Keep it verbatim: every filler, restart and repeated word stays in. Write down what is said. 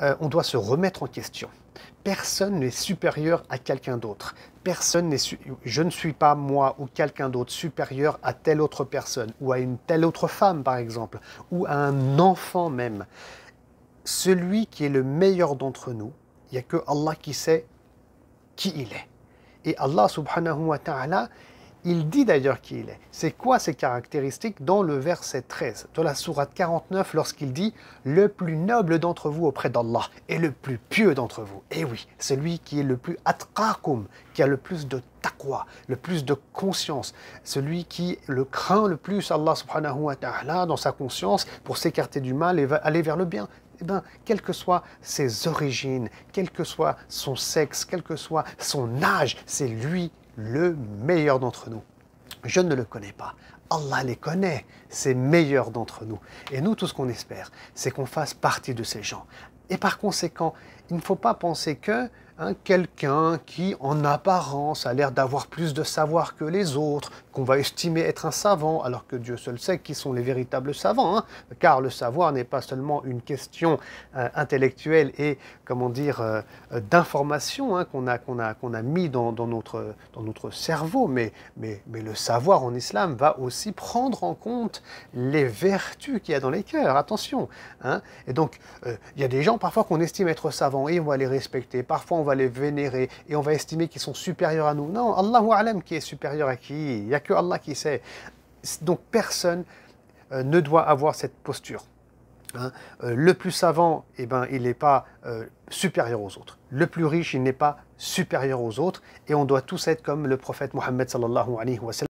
euh, on doit se remettre en question. Personne n'est supérieur à quelqu'un d'autre. Personne n'est su- je ne suis pas moi ou quelqu'un d'autre supérieur à telle autre personne ou à une telle autre femme par exemple ou à un enfant même. Celui qui est le meilleur d'entre nous, il n'y a que Allah qui sait qui il est. Et Allah subhanahu wa ta'ala, il dit d'ailleurs qui il est. C'est quoi ses caractéristiques dans le verset treize de la sourate quarante-neuf lorsqu'il dit « Le plus noble d'entre vous auprès d'Allah et le plus pieux d'entre vous ». Et oui, celui qui est le plus atqakum, qui a le plus de taqwa, le plus de conscience, celui qui le craint le plus Allah subhanahu wa ta'ala dans sa conscience pour s'écarter du mal et aller vers le bien. Eh bien, quelles que soient ses origines, quel que soit son sexe, quel que soit son âge, c'est lui le meilleur d'entre nous. Je ne le connais pas. Allah les connaît, ces meilleurs d'entre nous. Et nous, tout ce qu'on espère, c'est qu'on fasse partie de ces gens. Et par conséquent, il ne faut pas penser que hein, quelqu'un qui, en apparence, a l'air d'avoir plus de savoir que les autres, qu'on va estimer être un savant, alors que Dieu seul sait qui sont les véritables savants, hein, car le savoir n'est pas seulement une question euh, intellectuelle et, comment dire, euh, d'information hein, qu'on a, qu'on a, qu'on a mis dans, dans, notre, dans notre cerveau, mais, mais, mais le savoir en islam va aussi prendre en compte les vertus qu'il y a dans les cœurs, attention. Hein. Et donc, euh, il y a des gens parfois qu'on estime être savants et on va les respecter, parfois on va les vénérer et on va estimer qu'ils sont supérieurs à nous. Non, Allahu A'lam qui est supérieur à qui? Il n'y a que Allah qui sait. Donc personne euh, ne doit avoir cette posture. Hein. Euh, le plus savant, eh ben, il n'est pas euh, supérieur aux autres. Le plus riche, il n'est pas supérieur aux autres. Et on doit tous être comme le prophète Mohammed sallallahu alayhi wa sallam.